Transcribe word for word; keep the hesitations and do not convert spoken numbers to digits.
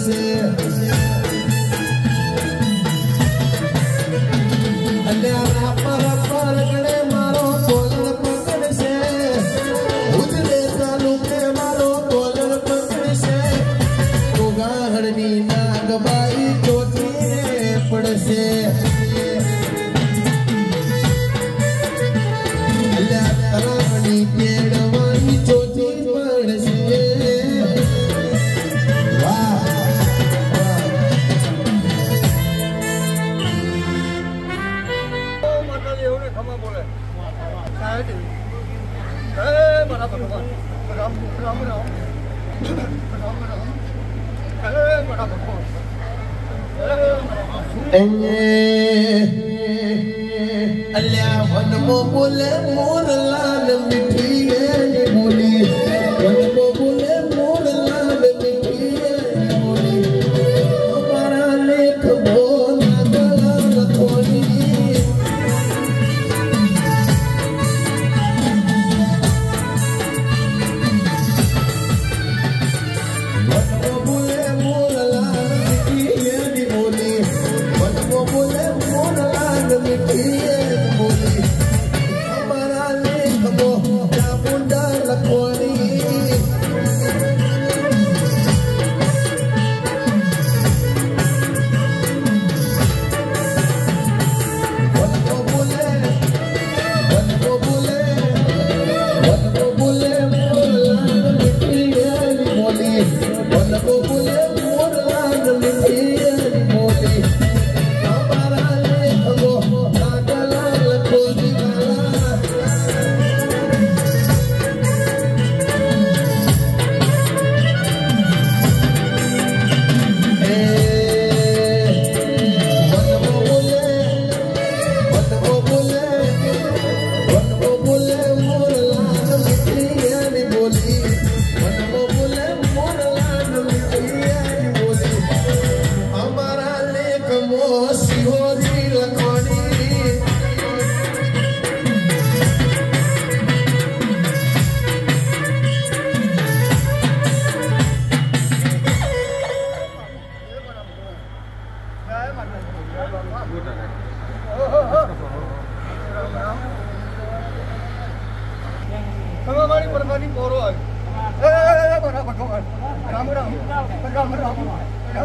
પડશે અને રાપા રાપા રગડે મારો કોલર પકડશે ઉજલે તાલુકે મારો કોલર પકડશે ઉગાહડની નાગબાઈ ચોટીને પડશે તલાવણી કેળવાની ચોટી પડશે અલ્યા વનમો બોલે મોરલાલ મીઠી એની બોલી વનમો બોલે મોરલાલ મીઠી એની બોલી અમારા લેખ બોલા ગલા લખોની વનમો બોલે મોરલાલ મીઠી એની બોલી વનમો બોલે મોરલાલ મીઠી એની બોલી અમારા લેખ બોલા મુંડા લખોની વનમો બોલે વનમો બોલે વનમો બોલે મોરલાલ મીઠી એની બોલી વનમો બોલે મોરલાલ મીઠી એની બોલી અમારા લેખ બોલા ગલા લખોની ગાલા વનમો બોલે વનમો બોલે વનમો બોલે મોરલાલ મીઠી એની બોલી વનમો બોલે મોરલાલ મીઠી એની બોલી અમારા લેખ મો સિહોરી લખોની રામ રામ રામ રામ